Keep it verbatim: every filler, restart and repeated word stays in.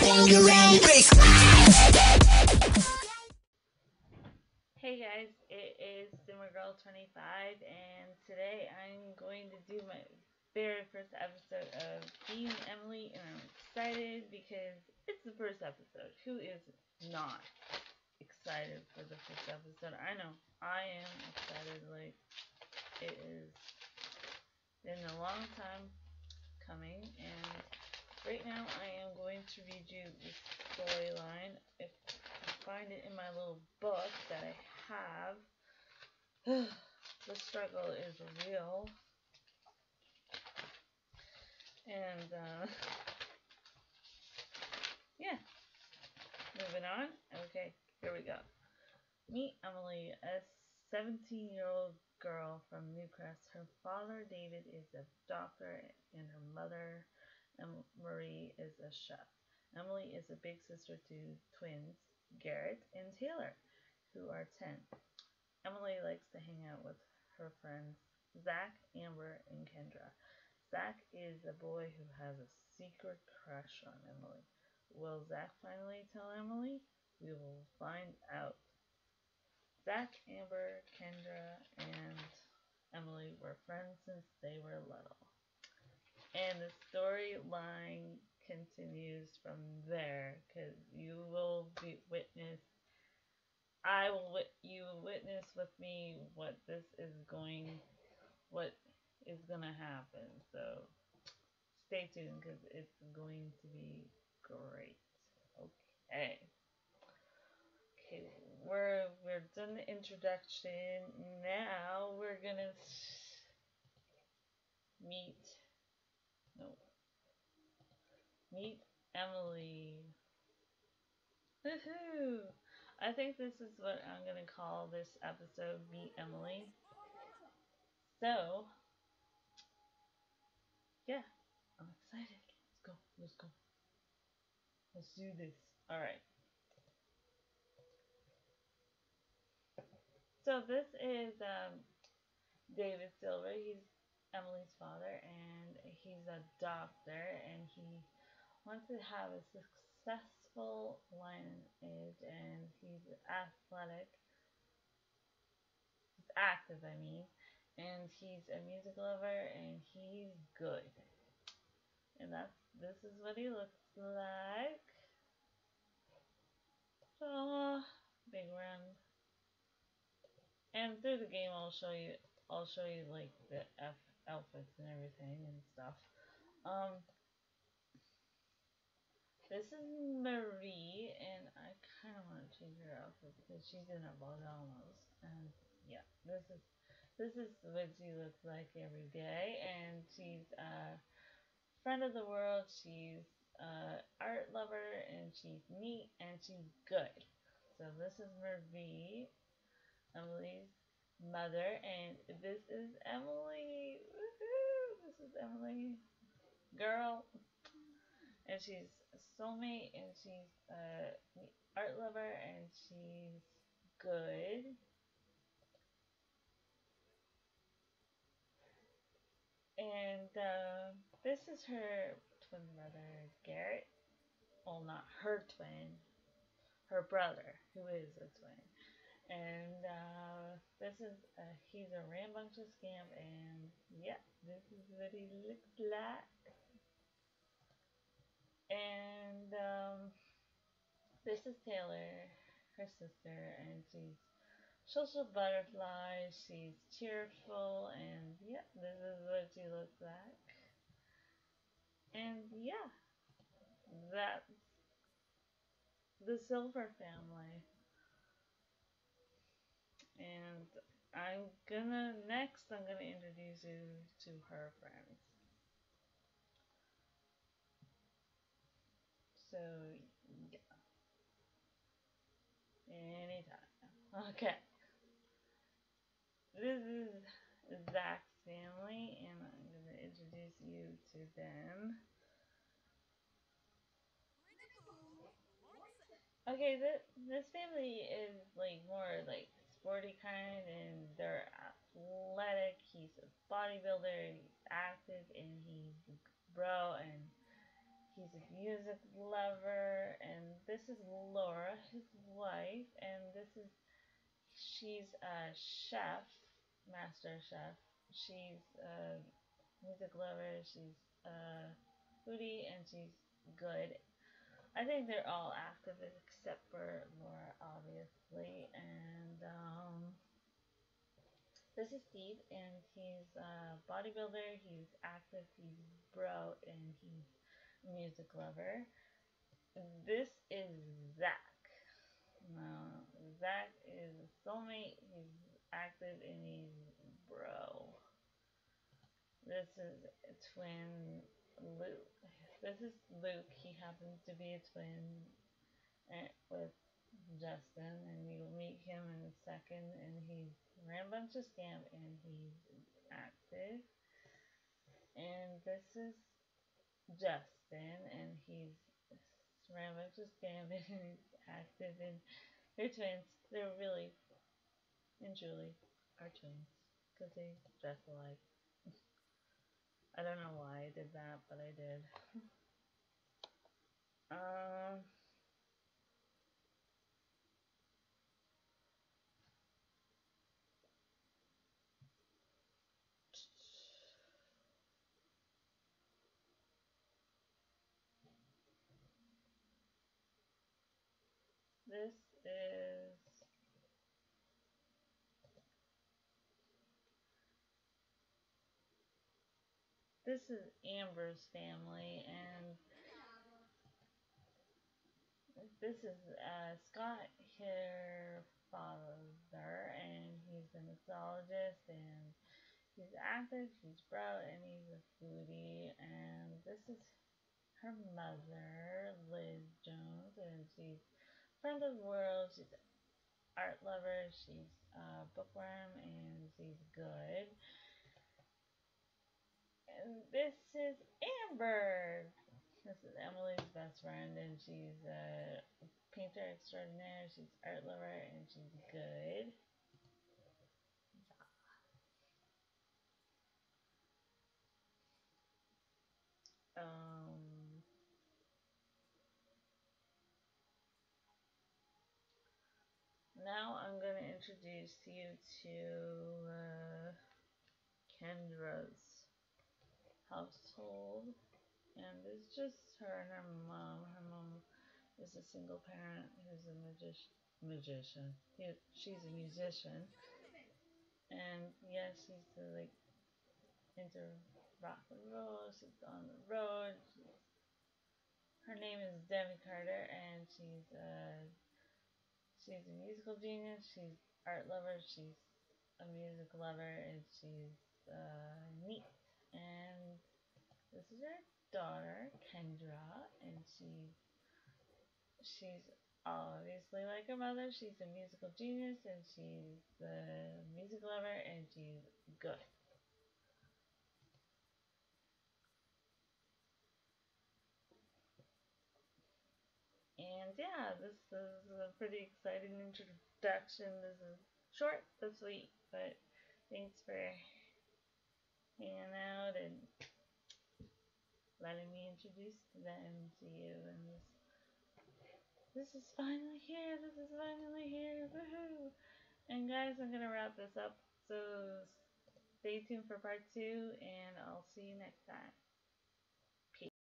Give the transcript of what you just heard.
Hey guys, it is Simmer Girl twenty-five, and today I'm going to do my very first episode of Being Emily, and I'm excited because it's the first episode. Who is not excited for the first episode? I know I am excited. Like, it has been a long time coming, and right now I am going to read you the storyline. If I find it in my little book that I have. The struggle is real. And, uh, yeah. Moving on. Okay, here we go. Meet Emily, a seventeen-year-old girl from Newcrest. Her father, David, is a doctor, and her mother, Marie, is a chef. Emily is a big sister to twins, Garrett and Taylor, who are ten. Emily likes to hang out with her friends Zach, Amber, and Kendra. Zach is a boy who has a secret crush on Emily. Will Zach finally tell Emily? We will find out. Zach, Amber, Kendra, and Emily were friends since they were little. And the storyline continues from there, because you will be witness I will you will witness with me what this is going what is gonna happen. So stay tuned because it's going to be great. Okay. Okay, we're we're done the introduction. Now we're gonna meet no meet Emily. Woohoo! I think this is what I'm gonna call this episode, Meet Emily. So yeah, I'm excited. Let's go. Let's go. Let's do this. Alright. So this is um, David Silver. He's Emily's father, and he's a doctor, and he wants to have a successful lineage, and he's athletic. He's active, I mean. And he's a music lover, and he's good. And that's this is what he looks like. So big round. And through the game, I'll show you. I'll show you like the F outfits and everything and stuff. Um, this is Marie, and I kind of want to change her outfit because she's in her pajamas. And yeah, this is this is what she looks like every day, and she's a friend of the world. She's a art lover, and she's neat, and she's good. So this is Marie, Emily's mother, and this is Emily. Woohoo! This is Emily, girl, and she's a soulmate, and she's a art lover, and she's good. And uh, this is her twin brother, Garrett. Well, not her twin, her brother, who is a twin. And uh, this is a, he's a rambunctious scamp, and yeah, this is what he looks like. And um, this is Taylor, her sister, and she's social butterfly. She's cheerful, and yeah, this is what she looks like. And yeah, that's the Silver family. And I'm gonna next. I'm gonna introduce you to her friends. So yeah, anytime. Okay, this is Zach's family, and I'm gonna introduce you to them. Okay, this this family is like more like sporty kind, and they're athletic. He's a bodybuilder. He's active, and he's a bro, and he's a music lover, this is Laura, his wife, and this is she's a chef, master chef. She's a music lover. She's a foodie, and she's good. I think they're all active except for Laura, obviously. And um, this is Steve, and he's a bodybuilder. He's active. He's bro, and he's a music lover. This is Zach. No, Zach is a soulmate. He's active and he's bro. This is twin Luke. This is Luke. He happens to be a twin with Justin, and you'll meet him in a second. And he ran a bunch of scam, and he's active. And this is Justin, and he's ran a bunch of scam, and he's active. And they're twins. They're really and Julie are twins because they dress alike. I don't know why I did that, but I did. Um, this is this is Amber's family, and this is uh, Scott, her father, and he's a mixologist, and he's active, he's bro, and he's a foodie, and this is her mother, Liz Jones, and she's friend of the world. She's an art lover. She's a bookworm, and she's good. And this is Amber. This is Emily's best friend, and she's a painter extraordinaire. She's art lover, and she's good. Um, Now I'm going to introduce you to uh, Kendra's household. And it's just her and her mom. Her mom is a single parent who's a magic- magician. He, she's a musician. And yeah, she's uh, like into rock and roll. She's on the road. She's, her name is Demi Carter, and she's uh, she's a musical genius. She's art lover. She's a music lover, and she's uh, neat. And this is her daughter, Kendra, and she's she's obviously like her mother. She's a musical genius, and she's a music lover, and she's good. And yeah, this is a pretty exciting introduction. This is short but sweet, but thanks for hanging out and letting me introduce them to you. And this this is finally here. This is finally here. Woohoo! And guys, I'm gonna wrap this up. So stay tuned for part two, and I'll see you next time.